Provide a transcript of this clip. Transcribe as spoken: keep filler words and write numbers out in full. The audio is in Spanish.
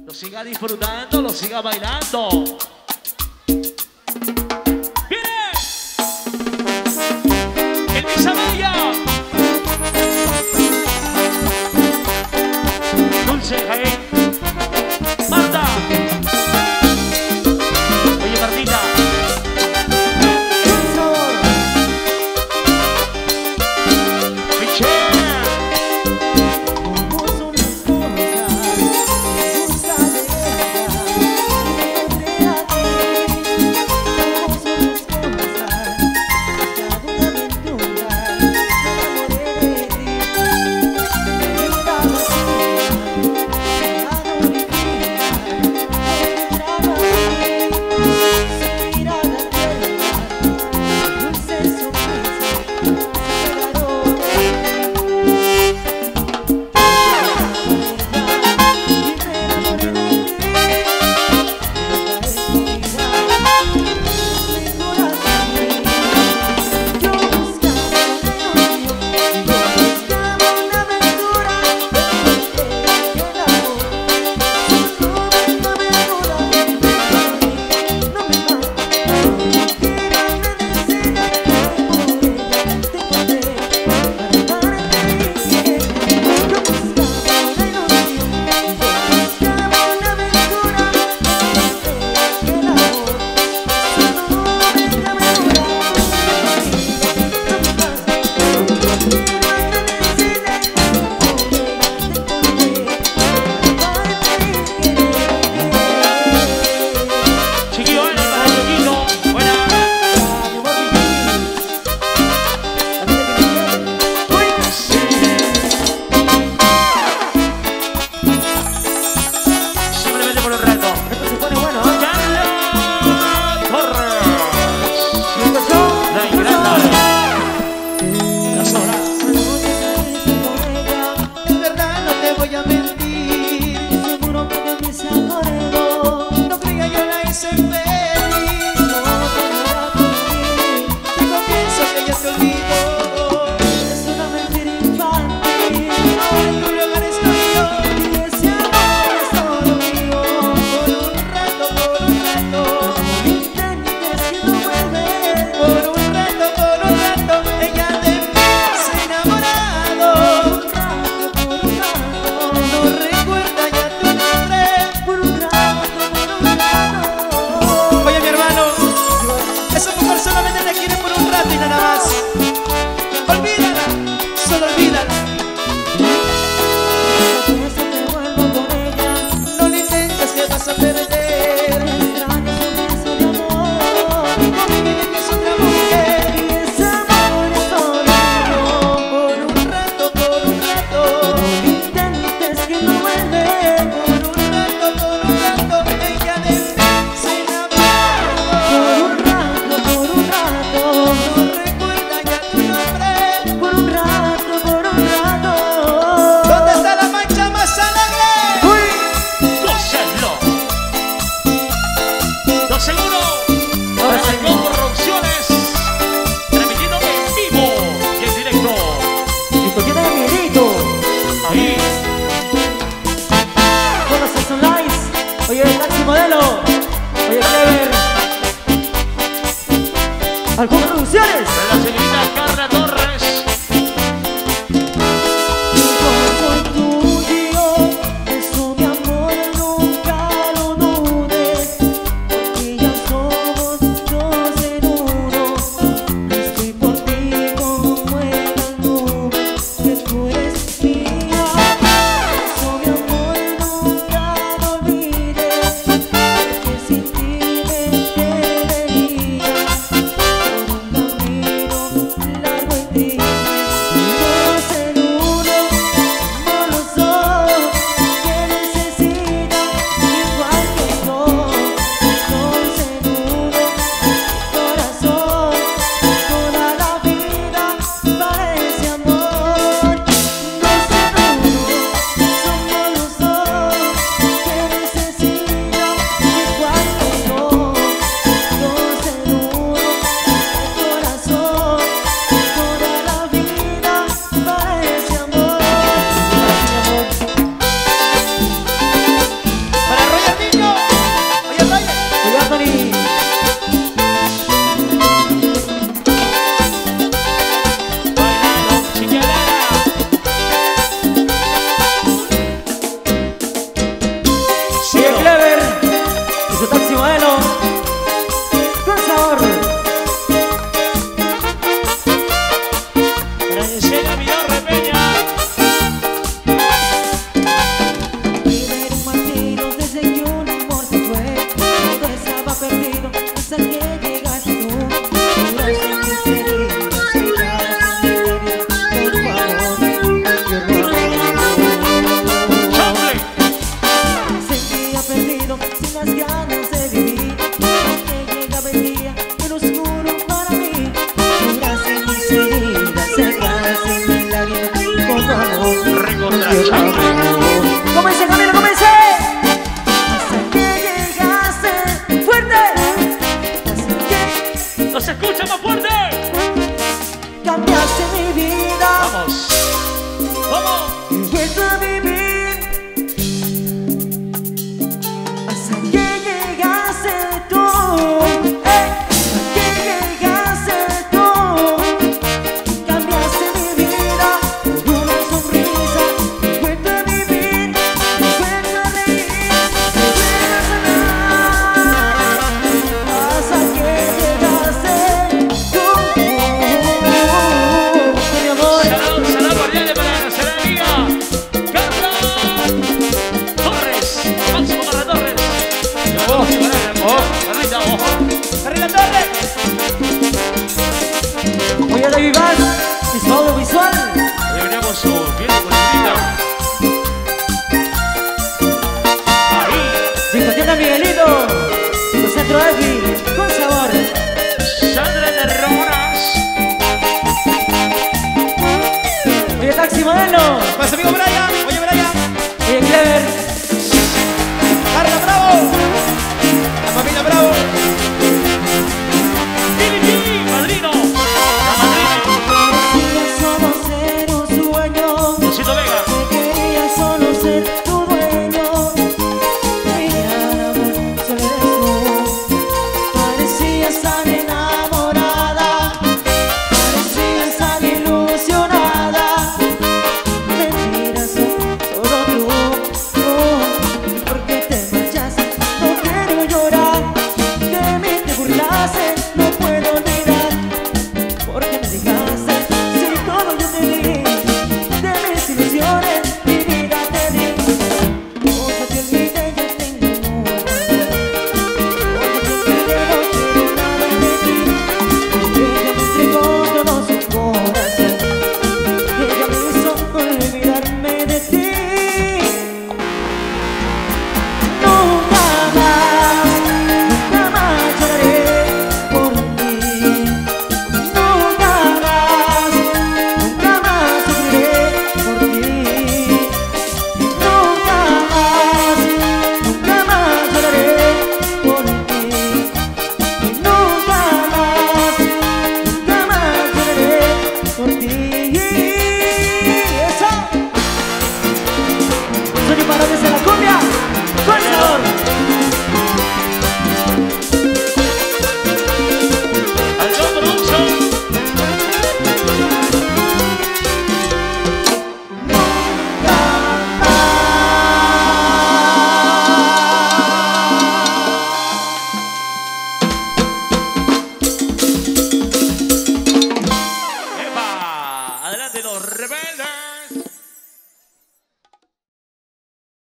lo siga disfrutando, lo siga bailando. ¡Viene! ¡El Misamaya! Dulce Jaén. Marta. Oye, Martita. Algunas producciones de la señorita Carla Torres. Soy tuyo, eso mi amor nunca lo dudes, porque ya somos dos en uno. Estoy por ti como en la nube, que tú eres mía. Eso mi amor nunca lo olvides, porque sin ti me perdería por un camino duelo con sabor. Para que llega mi Repeña. Vive un martirio desde que un amor se fue. Todo estaba perdido hasta que llegaste tú. Curaste mis heridas, secadas en mi herida. Por favor, te ruego. ¡Chamble! Sentía perdido, sin las ganas de vivir. Que llegaba el día, el oscuro para mí. Curaste mis heridas, secadas en mi lágrima. Por favor, Recontra te chamble. ruego. ¡Comencé, Camilo, comencé! Hasta que llegaste fuerte. Hasta que ¡No se escucha más fuerte! cambiaste mi vida. ¡Vamos! ¡Vamos! He vuelto a vivir. Hasta que llegaste tú. ¡Eh! Hasta que llegaste tú. Cambiaste mi vida por una sonrisa. He vuelto a vivir. He vuelto a reír. He vuelto a sonar. Hasta que llegaste tú. Mi amor. Salado, salado, guardiane para nuestra amiga Carla Torres. Máximo Carla Torres. Oh, oh. Carlita, ojo. ¡Carrera Torres! Voy a David Vaz, visual, visual.